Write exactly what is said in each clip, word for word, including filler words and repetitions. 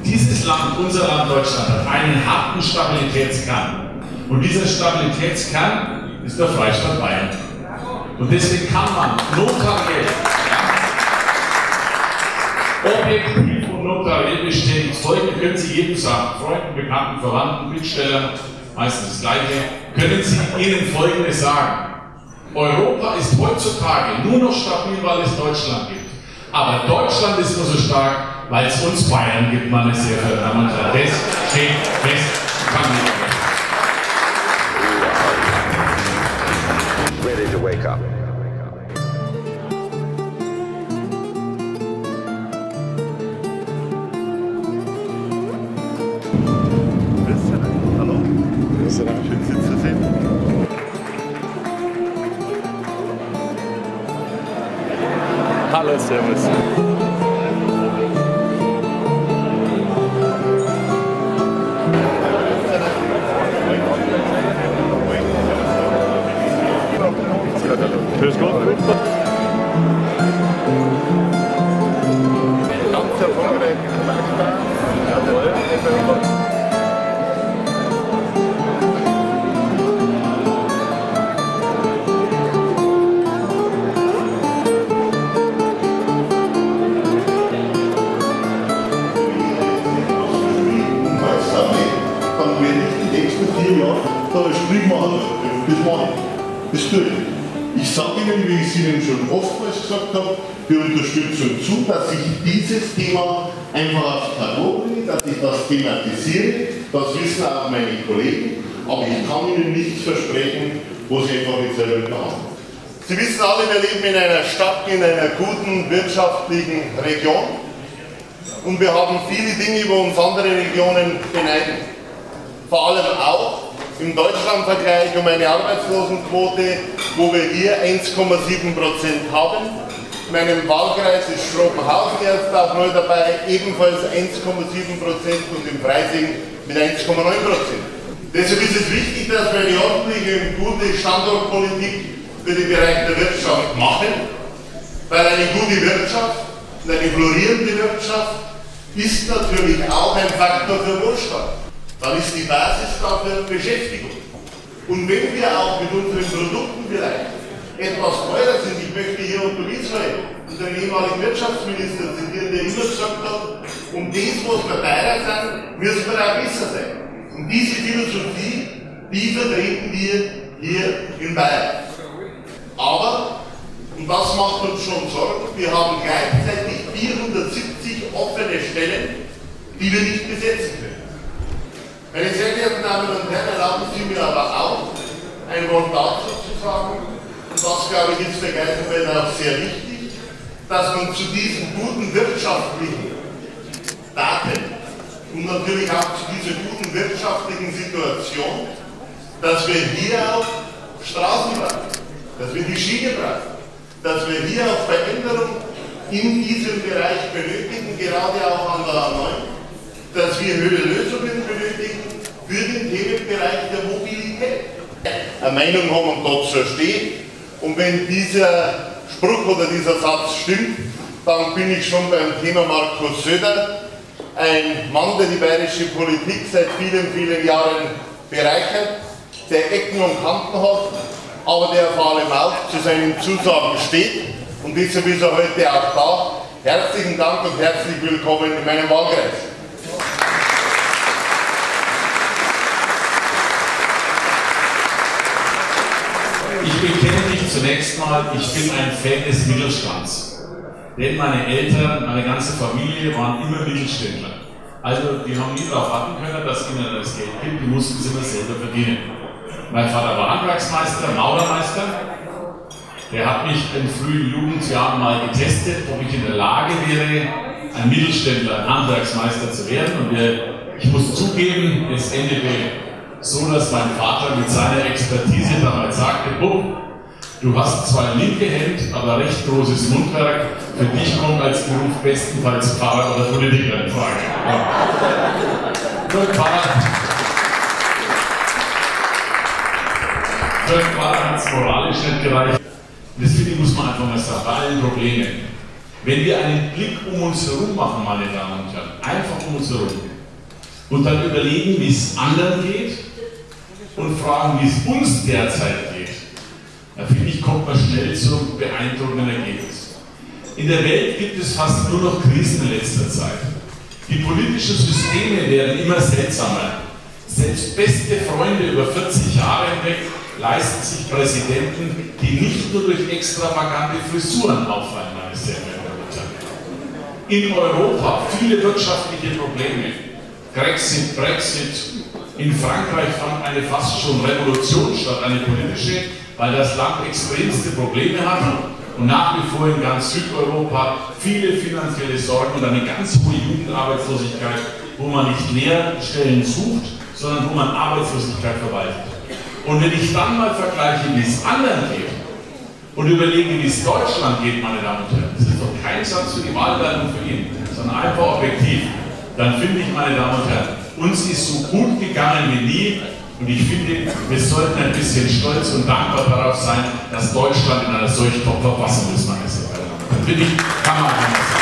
dieses Land, unser Land Deutschland, hat einen harten Stabilitätskern. Und dieser Stabilitätskern ist der Freistaat Bayern. Und deswegen kann man notariell, objektiv und notariell bestätigt folgen, können Sie jedem sagen, Freunden, Bekannten, Verwandten, Bittstellern, meistens das Gleiche, können Sie ihnen Folgendes sagen. Europa ist heutzutage nur noch stabil, weil es Deutschland gibt. Aber Deutschland ist nur so stark, weil es uns Bayern gibt, meine sehr verehrten Damen und Herren. Das steht fest, kann nicht mehr. Ready to wake up. Hallo. Schön, Sie zu sehen. Hallo, servus. Grüß Gott. Ganz hervorragend. Jawohl. Dann werde ich die nächsten vier Jahre da als Springmacher. Das mache ich. Das tue ich. Ich sage Ihnen, wie ich es Ihnen schon oftmals gesagt habe, die Unterstützung zu, dass ich dieses Thema einfach aufs Tableau bringe, dass ich das thematisiere. Das wissen auch meine Kollegen. Aber ich kann Ihnen nichts versprechen, wo Sie einfach nicht selber machen. Sie wissen alle, wir leben in einer Stadt, in einer guten wirtschaftlichen Region. Und wir haben viele Dinge, wo uns andere Regionen beneiden. Vor allem auch im Deutschlandvergleich um eine Arbeitslosenquote, wo wir hier eins Komma sieben Prozent haben. In meinem Wahlkreis ist Schrobenhausen jetzt auch neu dabei, ebenfalls eins Komma sieben Prozent und im Freising mit eins Komma neun Prozent. Deshalb ist es wichtig, dass wir eine ordentliche und gute Standortpolitik für den Bereich der Wirtschaft machen, weil eine gute Wirtschaft und eine florierende Wirtschaft ist natürlich auch ein Faktor für Wohlstand. Dann ist die Basis dafür Beschäftigung. Und wenn wir auch mit unseren Produkten vielleicht etwas teurer sind, ich möchte hier unter Israel, unseren ehemaligen Wirtschaftsminister zitieren, der immer gesagt hat, um das, was wir teurer sind, müssen wir auch besser sein. Und diese Philosophie, die vertreten wir hier in Bayern. Aber, und das macht uns schon Sorgen, wir haben gleichzeitig vierhundertsiebzig offene Stellen, die wir nicht besetzen können. Meine sehr geehrten Damen und Herren, erlauben Sie mir aber auch ein Wort dazu zu sagen, und das glaube ich ist für Geiselfeld auch sehr wichtig, dass man zu diesen guten wirtschaftlichen Daten und natürlich auch zu dieser guten wirtschaftlichen Situation, dass wir hier auch Straßen brauchen, dass wir die Schiene brauchen, dass wir hier auch Veränderungen in diesem Bereich benötigen, gerade auch an der A neun, dass wir höhere Lösungen benötigen für den Themenbereich der Mobilität. Eine Meinung haben und dazu steht. Und wenn dieser Spruch oder dieser Satz stimmt, dann bin ich schon beim Thema Markus Söder, ein Mann, der die bayerische Politik seit vielen, vielen Jahren bereichert, der Ecken und Kanten hat, aber der vor allem auch zu seinen Zusagen steht. Und deshalb ist er heute auch da. Herzlichen Dank und herzlich willkommen in meinem Wahlkreis. Ich bekenne mich zunächst mal, ich bin ein Fan des Mittelstands. Denn meine Eltern, meine ganze Familie waren immer Mittelständler. Also die haben nie darauf warten können, dass ihnen das Geld gibt, die mussten es immer selber verdienen. Mein Vater war Handwerksmeister, Maurermeister. Der hat mich in frühen Jugendjahren mal getestet, ob ich in der Lage wäre, ein Mittelständler, ein Handwerksmeister zu werden. Und ich muss zugeben, es endete so, dass mein Vater mit seiner Expertise damals sagte, Bub, du hast zwar linke Hand, aber recht großes Mundwerk, für dich kommt als Beruf bestenfalls Pfarrer oder Politiker in Frage. Ja. Für Pfarrer, für Pfarrer hat es moralisch nicht gereicht. Das finde ich, muss man einfach mal sagen, bei allen Problemen. Wenn wir einen Blick um uns herum machen, meine Damen und Herren, einfach um uns herum, und dann überlegen, wie es anderen geht und fragen, wie es uns derzeit geht, da finde ich, kommt man schnell zum beeindruckenden Ergebnis. In der Welt gibt es fast nur noch Krisen in letzter Zeit. Die politischen Systeme werden immer seltsamer. Selbst beste Freunde über vierzig Jahre hinweg leisten sich Präsidenten, die nicht nur durch extravagante Frisuren auffallen, meine sehr verehrten Damen und Herren. In Europa viele wirtschaftliche Probleme. Brexit, Brexit. In Frankreich fand eine fast schon Revolution statt, eine politische, weil das Land extremste Probleme hat. Und nach wie vor in ganz Südeuropa viele finanzielle Sorgen und eine ganz hohe Jugendarbeitslosigkeit, wo man nicht Lehrstellen sucht, sondern wo man Arbeitslosigkeit verwaltet. Und wenn ich dann mal vergleiche, wie es anderen geht und überlege, wie es Deutschland geht, meine Damen und Herren, das ist doch kein Satz für die Wahlwerbung für ihn, sondern einfach objektiv, dann finde ich, meine Damen und Herren, uns ist so gut gegangen wie nie. Und ich finde, wir sollten ein bisschen stolz und dankbar darauf sein, dass Deutschland in einer solchen Top-Verfassung ist, meine sehr verehrten Damen und Herren. Finde ich, kann man anders sagen.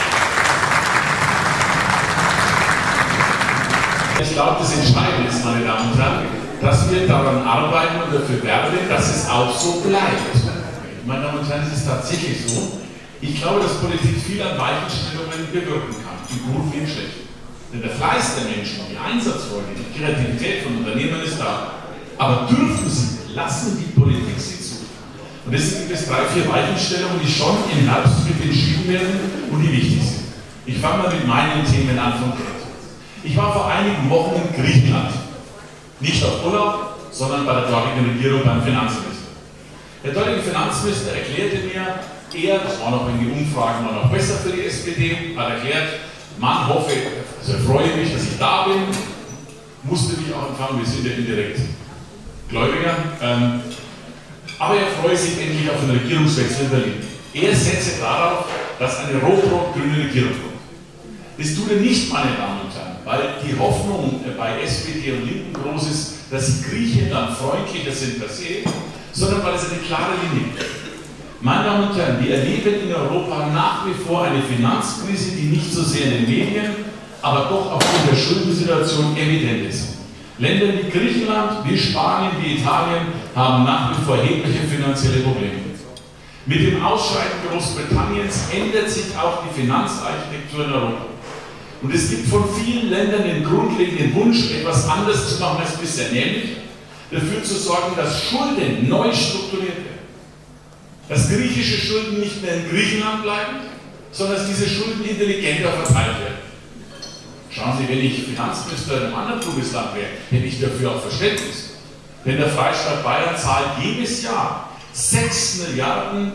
Ich glaube, das Entscheidende ist, meine Damen und Herren, dass wir daran arbeiten und dafür werben, dass es auch so bleibt. Meine Damen und Herren, es ist tatsächlich so. Ich glaube, dass Politik viel an Weichenstellungen bewirken kann, im Guten wie im Schlechten. Denn der Fleiß der Menschen, die Einsatzfreude, die Kreativität von Unternehmern ist da. Aber dürfen sie, lassen die Politik sie zu. Und deswegen gibt es drei, vier Weichenstellungen, die schon im Herbst mit entschieden werden und die wichtig sind. Ich fange mal mit meinen Themen an von Geld. Ich war vor einigen Wochen in Griechenland. Nicht auf Urlaub, sondern bei der dortigen Regierung beim Finanzminister. Der dortige Finanzminister erklärte mir, er, das war noch in die Umfragen war noch besser für die S P D, hat erklärt, man hoffe, also ich freue mich, dass ich da bin, musste mich auch empfangen, wir sind ja indirekt Gläubiger, ähm, aber er freue sich endlich auf einen Regierungswechsel in Berlin. Er setze darauf, dass eine rot-rot-grüne Regierung kommt. Das tut er nicht, meine Damen und Herren, weil die Hoffnung bei S P D und Linken groß ist, dass Griechenland freundlicher sind per se, sondern weil es eine klare Linie gibt. Meine Damen und Herren, wir erleben in Europa nach wie vor eine Finanzkrise, die nicht so sehr in den Medien, aber doch aufgrund der Schuldensituation evident ist. Länder wie Griechenland, wie Spanien, wie Italien haben nach wie vor erhebliche finanzielle Probleme. Mit dem Ausscheiden Großbritanniens ändert sich auch die Finanzarchitektur in Europa. Und es gibt von vielen Ländern den grundlegenden Wunsch, etwas anders zu machen als bisher, nämlich dafür zu sorgen, dass Schulden neu strukturiert werden. Dass griechische Schulden nicht mehr in Griechenland bleiben, sondern dass diese Schulden intelligenter verteilt werden. Schauen Sie, wenn ich Finanzminister in einem anderen Bundesland wäre, hätte ich dafür auch Verständnis. Denn der Freistaat Bayern zahlt jedes Jahr sechs Milliarden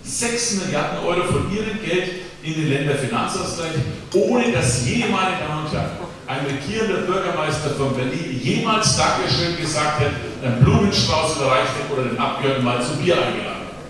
Euro von ihrem Geld in den Länderfinanzausgleich, ohne dass je, meine Damen und Herren, ein regierender Bürgermeister von Berlin jemals Dankeschön gesagt hat, einen Blumenstrauß überreicht hat oder den Abgeordneten mal zu Bier eingeladen.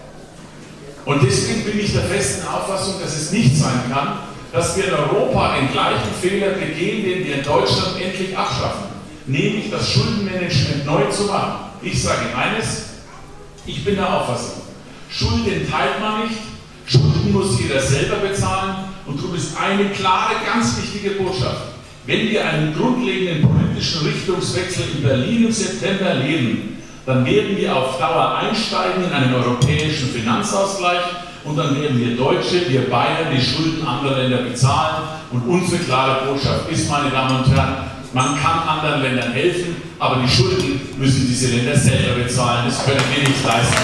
Und deswegen bin ich der festen Auffassung, dass es nicht sein kann, dass wir in Europa den gleichen Fehler begehen, den wir in Deutschland endlich abschaffen, nämlich das Schuldenmanagement neu zu machen. Ich sage Ihnen eines, ich bin der Auffassung, Schulden teilt man nicht, Schulden muss jeder selber bezahlen und darum ist eine klare, ganz wichtige Botschaft. Wenn wir einen grundlegenden politischen Richtungswechsel in Berlin im September erleben, dann werden wir auf Dauer einsteigen in einen europäischen Finanzausgleich und dann werden wir Deutsche, wir Bayern, die Schulden anderer Länder bezahlen. Und unsere klare Botschaft ist, meine Damen und Herren, man kann anderen Ländern helfen, aber die Schulden müssen diese Länder selber bezahlen. Das können wir nicht leisten.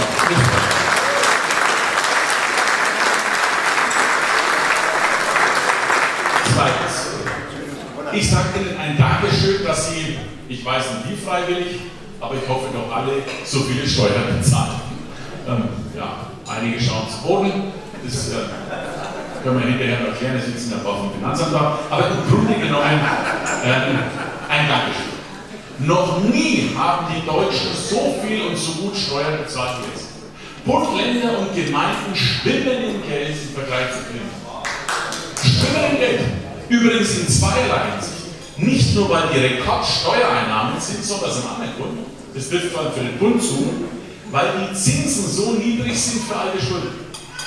Zweitens, ich sage Ihnen ein Dankeschön, dass Sie, ich weiß nicht wie freiwillig, aber ich hoffe doch alle, so viele Steuern bezahlen. Ähm, ja, einige schauen zu Boden, das äh, können wir hinterher noch erklären, das sitzen ja auch vom Finanzamt da, aber im Grunde genommen äh, ein Dankeschön. Noch nie haben die Deutschen so viel und so gut Steuern bezahlt wie jetzt. Bund, Länder und Gemeinden schwimmen in Geld im Vergleich zu Kriegen. Schwimmen in Geld. Übrigens in zweierlei Hinsicht. Nicht nur, weil die Rekordsteuereinnahmen sind, sondern aus einem anderen Grund. Das trifft vor allem für den Bund zu, weil die Zinsen so niedrig sind für alte Schulden.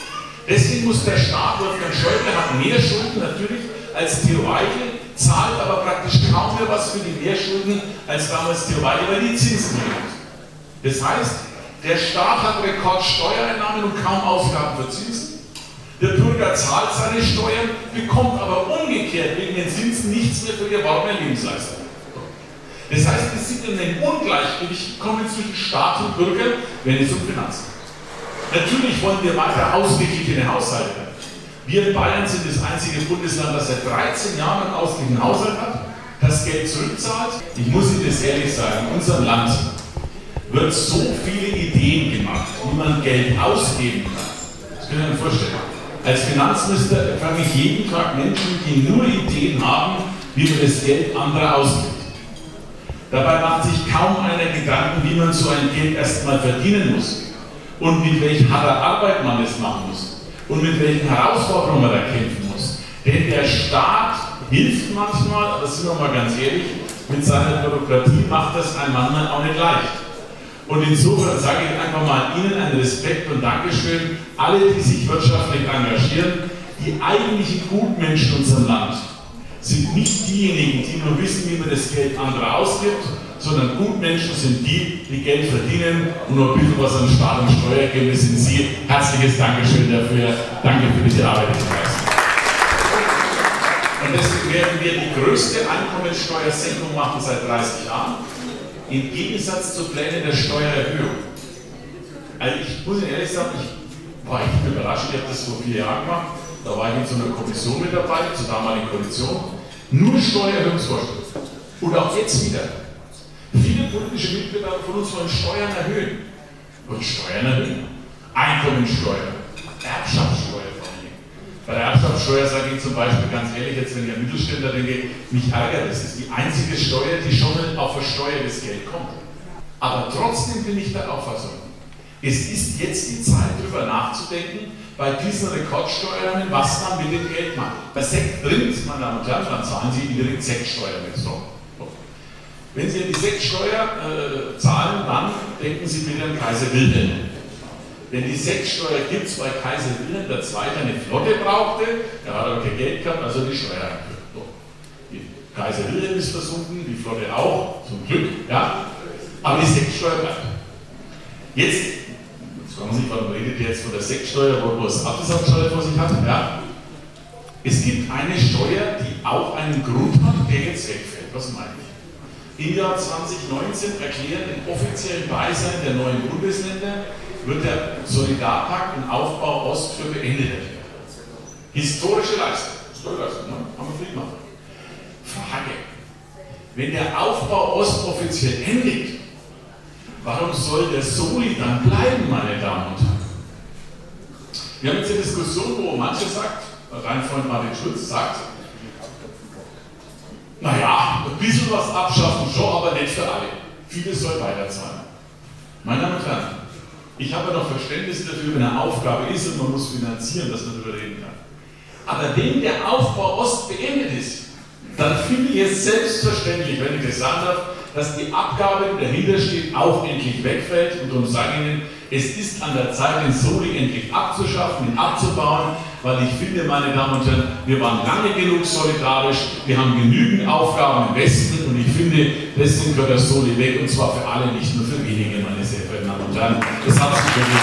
Deswegen muss der Staat, Wolfgang Schäuble hat mehr Schulden natürlich als Theo Weichel, zahlt aber praktisch kaum mehr was für die Mehrschulden als damals Theo Weichel, weil die Zinsen nicht. Das heißt, der Staat hat Rekordsteuereinnahmen und kaum Ausgaben für Zinsen. Der Bürger zahlt seine Steuern, bekommt aber umgekehrt wegen den Zinsen nichts mehr für erworbene Lebensleistung. Das heißt, wir sind in einem Ungleichgewicht gekommen zwischen Staat und Bürger, wenn es um Finanzen geht. Natürlich wollen wir weiter ausgeglichene Haushalte haben. Wir in Bayern sind das einzige Bundesland, das seit dreizehn Jahren einen ausgeglichenen Haushalt hat, das Geld zurückzahlt. Ich muss Ihnen das ehrlich sagen, in unserem Land wird so viele Ideen gemacht, wie man Geld ausgeben kann. Das können Sie sich vorstellen. Als Finanzminister frage ich jeden Tag Menschen, die nur Ideen haben, wie man das Geld anderer ausgibt. Dabei macht sich kaum einer Gedanken, wie man so ein Geld erstmal verdienen muss und mit welcher harter Arbeit man es machen muss und mit welchen Herausforderungen man da kämpfen muss. Denn der Staat hilft manchmal, aber sind wir mal ganz ehrlich, mit seiner Bürokratie macht das einem manchmal auch nicht leicht. Und insofern sage ich einfach mal Ihnen einen Respekt und Dankeschön, alle, die sich wirtschaftlich engagieren, die eigentlichen Gutmenschen in unserem Land sind nicht diejenigen, die nur wissen, wie man das Geld anderer ausgibt, sondern Gutmenschen sind die, die Geld verdienen und noch ein bisschen was an Staat und Steuer geben. Das sind Sie. Herzliches Dankeschön dafür. Danke für diese Arbeit, die Sie leisten. Und deswegen werden wir die größte Einkommensteuersenkung machen seit dreißig Jahren, im Gegensatz zu Plänen der Steuererhöhung. Also ich muss Ihnen ehrlich sagen, ich war echt überrascht, ich habe das vor vier Jahren gemacht, da war ich in so einer Kommission mit dabei, zur damaligen Koalition, nur Steuererhöhungsvorschläge. Und auch jetzt wieder. Viele politische Mitglieder von uns wollen Steuern erhöhen. Und Steuern erhöhen. Einkommensteuer, Erbschaftssteuer vor allem. Bei der Erbschaftssteuer sage ich zum Beispiel ganz ehrlich, jetzt wenn ich an Mittelständler denke, mich ärgert, das ist die einzige Steuer, die schon auf versteuertes Geld kommt. Aber trotzdem bin ich der Auffassung, es ist jetzt die Zeit, darüber nachzudenken, bei diesen Rekordsteuern, was man mit dem Geld macht. Bei Sekt drin, meine Damen und Herren, dann zahlen Sie indirekt Sektsteuer mit. So. Wenn Sie die Sektsteuer äh, zahlen, dann denken Sie bitte an Kaiser Wilhelm. Denn die Sektsteuer gibt es, weil Kaiser Wilhelm der Zweite eine Flotte brauchte, er hat aber kein Geld gehabt, also die Steuer eingeführt. So. Kaiser Wilhelm ist versunken, die Flotte auch, zum Glück, ja. Aber die Sektsteuer bleibt. Jetzt, jetzt fragen Sie sich, warum redet ihr jetzt von der Sektsteuer, wo es Absatzsteuer vor sich hat? Ja. Es gibt eine Steuer, die auch einen Grund hat, der jetzt wegfällt. Was meine ich? Im Jahr zwanzig neunzehn erklären im offiziellen Beisein der neuen Bundesländer, wird der Solidarpakt und Aufbau Ost für beendet erklärt. Historische Leistung. Steuerleistung, ne? Haben wir viel gemacht. Frage. Wenn der Aufbau Ost offiziell endet, warum soll der Soli dann bleiben, meine Damen und Herren? Wir haben jetzt eine Diskussion, wo manche sagt, dein Freund Martin Schulz sagt, naja, ein bisschen was abschaffen schon, aber nicht für alle. Vieles soll weiterzahlen. Meine Damen und Herren, ich habe ja noch Verständnis dafür, wenn eine Aufgabe ist und man muss finanzieren, dass man darüber reden kann. Aber wenn der Aufbau Ost beendet ist, dann finde ich es selbstverständlich, wenn ich das sagen darf, dass die Abgabe, die dahinter steht, auch endlich wegfällt. Und darum sage ich Ihnen, es ist an der Zeit, den Soli endlich abzuschaffen, ihn abzubauen, weil ich finde, meine Damen und Herren, wir waren lange genug solidarisch, wir haben genügend Aufgaben im Westen und ich finde, deswegen gehört der Soli weg und zwar für alle, nicht nur für wenige, meine sehr verehrten Damen und Herren. Das hat sich wirklich.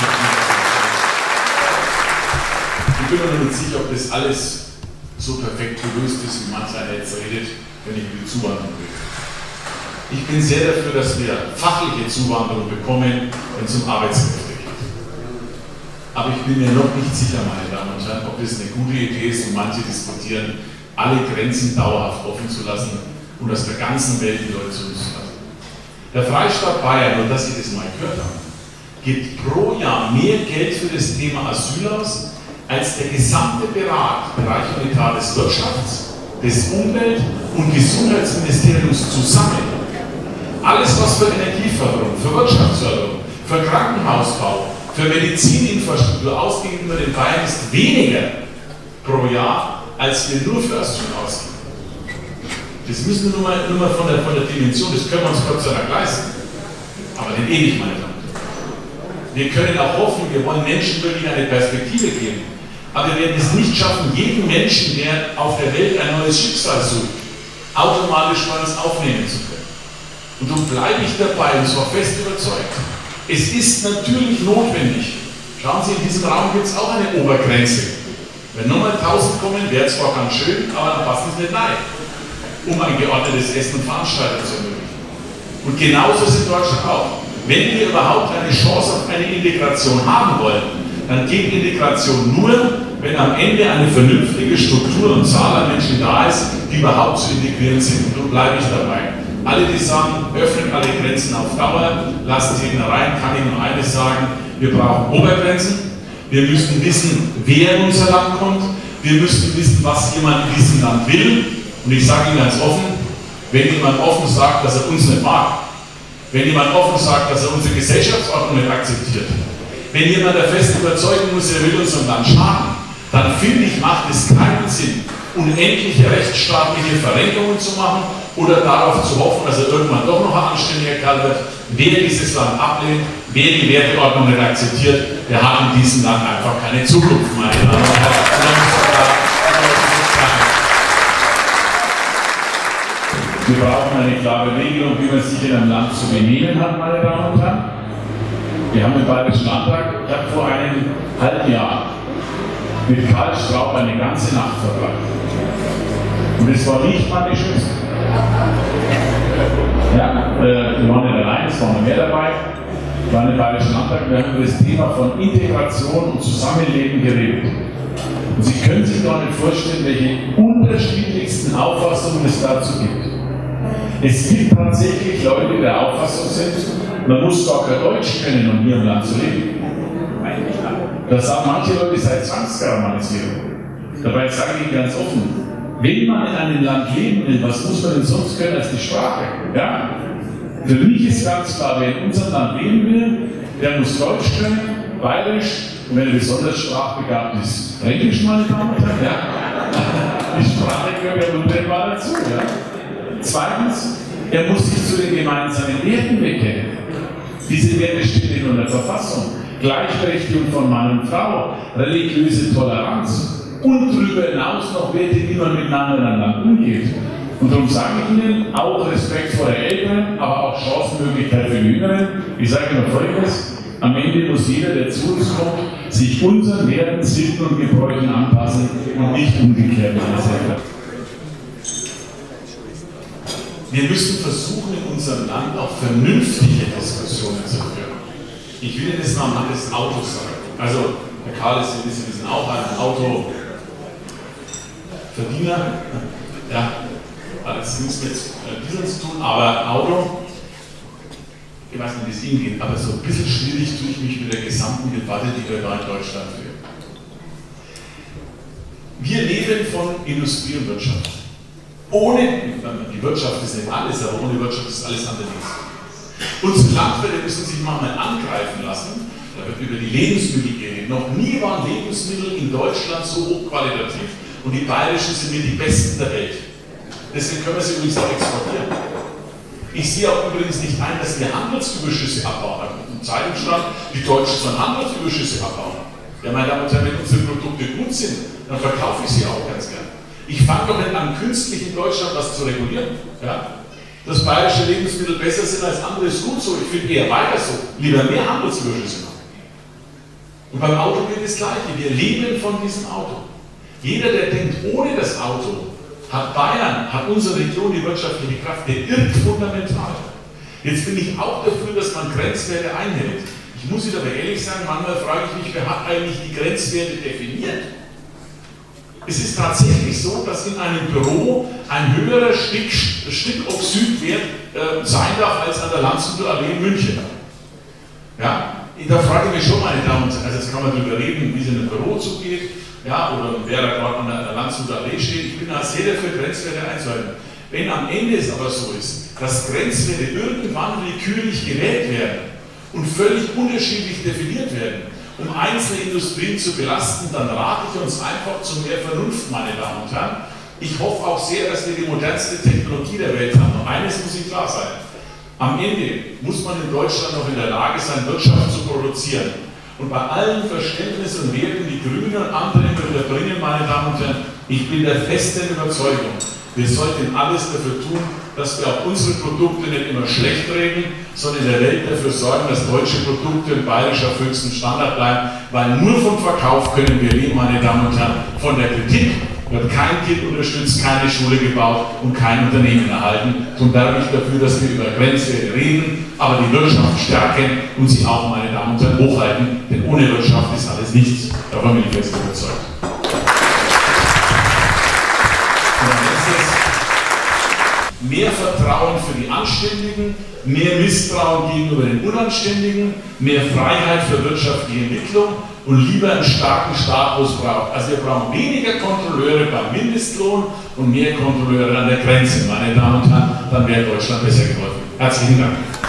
Ich bin mir nicht sicher, ob das alles so perfekt gelöst ist, wie manch einer jetzt redet, wenn ich über die Zuwanderung rede. Ich bin sehr dafür, dass wir fachliche Zuwanderung bekommen, wenn es um Arbeitskräfte geht. Aber ich bin mir noch nicht sicher, meine Damen und Herren, ob das eine gute Idee ist und manche diskutieren, alle Grenzen dauerhaft offen zu lassen und aus der ganzen Welt die Leute zu lassen. Der Freistaat Bayern, und dass Sie das mal gehört haben, gibt pro Jahr mehr Geld für das Thema Asyl aus, als der gesamte Bereich, Bereich und Etat des Wirtschafts, des Umwelt- und Gesundheitsministeriums zusammen. Alles, was für Energieförderung, für Wirtschaftsförderung, für Krankenhausbau, für Medizininfrastruktur ausgegeben wird in Bayern, ist weniger pro Jahr, als wir nur für Asyl ausgeben. Das müssen wir nur mal, nur mal von, der, von der Dimension, das können wir uns Gott sei Dank leisten. Aber nicht ewig, meine Damen und Herren. Wir können auch hoffen, wir wollen Menschen wirklich eine Perspektive geben. Aber wir werden es nicht schaffen, jeden Menschen, der auf der Welt ein neues Schicksal sucht, automatisch bei uns aufnehmen zu können. Und darum bleibe ich dabei und zwar fest überzeugt. Es ist natürlich notwendig. Schauen Sie, in diesem Raum gibt es auch eine Obergrenze. Wenn nochmal tausend kommen, wäre es zwar ganz schön, aber dann passen sie nicht rein, um ein geordnetes Essen und Veranstalten zu ermöglichen. Und genauso ist es in Deutschland auch. Wenn wir überhaupt eine Chance auf eine Integration haben wollen, dann geht Integration nur, wenn am Ende eine vernünftige Struktur und Zahl an Menschen da ist, die überhaupt zu integrieren sind. Und so bleibe ich dabei. Alle, die sagen, öffnen alle Grenzen auf Dauer, lassen sie ihn rein, kann ich nur eines sagen, wir brauchen Obergrenzen, wir müssen wissen, wer in unser Land kommt, wir müssen wissen, was jemand in diesem Land will. Und ich sage Ihnen ganz offen, wenn jemand offen sagt, dass er uns nicht mag, wenn jemand offen sagt, dass er unsere Gesellschaftsordnung nicht akzeptiert, wenn jemand der festen Überzeugung muss, er will unserem Land schaden, dann finde ich, macht es keinen Sinn, unendliche rechtsstaatliche Verrenkungen zu machen oder darauf zu hoffen, dass er irgendwann doch noch ein anständiger Kerl wird. Wer dieses Land ablehnt, wer die Werteordnung nicht akzeptiert, der hat in diesem Land einfach keine Zukunft, meine Damen und Herren. Wir brauchen eine klare Regelung, wie man sich in einem Land zu benehmen hat, meine Damen und Herren. Wir haben im Bayerischen Landtag, ich habe vor einem halben Jahr mit Karl Straub eine ganze Nacht verbracht. Und es war nicht mal die schönste. Ja, äh, wir waren nicht allein, es waren mehr dabei. Wir waren im Bayerischen Landtag, wir haben über das Thema von Integration und Zusammenleben geredet. Und Sie können sich gar nicht vorstellen, welche unterschiedlichsten Auffassungen es dazu gibt. Es gibt tatsächlich Leute, die der Auffassung sind, man muss gar kein Deutsch können, um hier im Land zu leben. Das sagen manche Leute seit Zwangsgermanisierung. Dabei sage ich ganz offen, wenn man in einem Land leben will, was muss man denn sonst können als die Sprache? Ja? Für mich ist ganz klar, wer in unserem Land leben will, der muss Deutsch können, Bayerisch und wenn er besonders sprachbegabt ist, Fränkisch, meine Damen und Herren. Ja? Die Sprache gehört ja untrennbar dazu. Ja? Zweitens, er muss sich zu den gemeinsamen Werten bekennen. Diese Werte stehen in der Verfassung. Gleichberechtigung von Mann und Frau, religiöse Toleranz und darüber hinaus noch Werte, wie man miteinander in einem Land umgeht. Und darum sage ich Ihnen, auch Respekt vor den Älteren, aber auch Chancenmöglichkeit für die Jüngeren. Ich sage Ihnen Folgendes, am Ende muss jeder, der zu uns kommt, sich unseren Werten, Sitten und Gebräuchen anpassen und nicht umgekehrt. Wir müssen versuchen, in unserem Land auch vernünftige Diskussionen zu führen. Ich will Ihnen das mal anhand des Autos sagen. Also, Herr Karl ist, Sie wissen auch ein Autoverdiener. Ja, hat jetzt nichts mit Diesel zu tun, aber Auto, ich weiß nicht, wie es Ihnen geht, aber so ein bisschen schwierig tue ich mich mit der gesamten Debatte, die wir da in Deutschland führen. Wir leben von Industrie und Wirtschaft. Ohne, die Wirtschaft ist nicht alles, aber ohne Wirtschaft ist alles andere nichts. Unsere Landwirte müssen sich manchmal angreifen lassen, da wird über die Lebensmittel geredet. Noch nie waren Lebensmittel in Deutschland so hochqualitativ und die bayerischen sind mir die besten der Welt. Deswegen können wir sie übrigens auch exportieren. Ich sehe auch übrigens nicht ein, dass wir Handelsüberschüsse abbauen. Im Zeitungsstand, die Deutschen sollen Handelsüberschüsse abbauen. Ja, meine Damen und Herren, wenn unsere Produkte gut sind, dann verkaufe ich sie auch ganz gern. Ich fange doch nicht an, künstlich in Deutschland was zu regulieren. Ja? Dass bayerische Lebensmittel besser sind als andere, ist gut so. Ich finde eher weiter so. Lieber mehr Handelsüberschüsse machen. Und beim Auto gilt das Gleiche. Wir leben von diesem Auto. Jeder, der denkt, ohne das Auto hat Bayern, hat unsere Region die wirtschaftliche Kraft, der irrt fundamental. Jetzt bin ich auch dafür, dass man Grenzwerte einhält. Ich muss Ihnen aber ehrlich sagen, manchmal frage ich mich, wer hat eigentlich die Grenzwerte definiert? Es ist tatsächlich so, dass in einem Büro ein höherer Stick, Stickoxidwert äh, sein darf als an der Landshuter Allee in München. Ja? Da frage ich mich schon, meine Damen und Herren, also jetzt kann man darüber reden, wie es in einem Büro zugeht, ja, oder wer da gerade an der Landshuter Allee steht. Ich bin da sehr dafür, Grenzwerte einzuhalten. Wenn am Ende es aber so ist, dass Grenzwerte irgendwann willkürlich gewählt werden und völlig unterschiedlich definiert werden, um einzelne Industrien zu belasten, dann rate ich uns einfach zu mehr Vernunft, meine Damen und Herren. Ich hoffe auch sehr, dass wir die modernste Technologie der Welt haben. Und eines muss Ihnen klar sein. Am Ende muss man in Deutschland noch in der Lage sein, Wirtschaft zu produzieren. Und bei allen Verständnis und Werten, die Grüne und andere immer bringen, meine Damen und Herren, ich bin der festen Überzeugung, wir sollten alles dafür tun, dass wir auch unsere Produkte nicht immer schlecht reden, sondern in der Welt dafür sorgen, dass deutsche Produkte und bayerisch auf höchstem Standard bleiben, weil nur vom Verkauf können wir leben, meine Damen und Herren. Von der Kritik wird kein Kind unterstützt, keine Schule gebaut und kein Unternehmen erhalten. Darum werbe ich dafür, dass wir über Grenzwerte reden, aber die Wirtschaft stärken und sie auch, meine Damen und Herren, hochhalten, denn ohne Wirtschaft ist alles nichts. Davon bin ich fest überzeugt. Mehr Vertrauen für die Anständigen, mehr Misstrauen gegenüber den Unanständigen, mehr Freiheit für wirtschaftliche Entwicklung und lieber einen starken Staat, wo es braucht. Also wir brauchen weniger Kontrolleure beim Mindestlohn und mehr Kontrolleure an der Grenze, meine Damen und Herren, dann wäre Deutschland besser geworden. Herzlichen Dank.